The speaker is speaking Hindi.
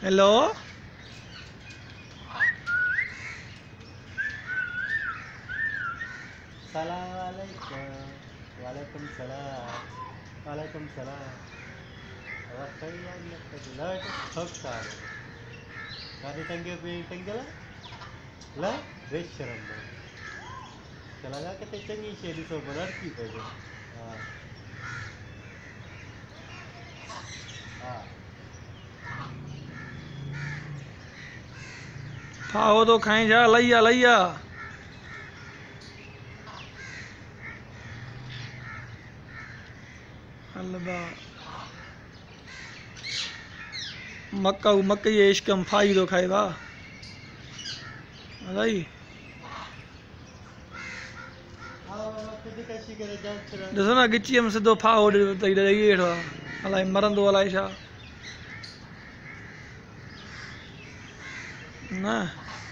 हेलो सलाम वालेकुम। वालेकुम सलाम। वालेकुम सलाम। Waktu Hoksal. Kali tangga tanggal la beşeram ben. Kalaga kete changi sheli so barar ki pede. हाँ हाँ खाओ तो खाई जा लैया लैया हलवा मक्का मकई इश्कम फाई तो खाएगा भाई ॾिसो न गिचीअ में सिधो फाहो ॾेई वेठो आहे अलाए मरंदो अलाए छा न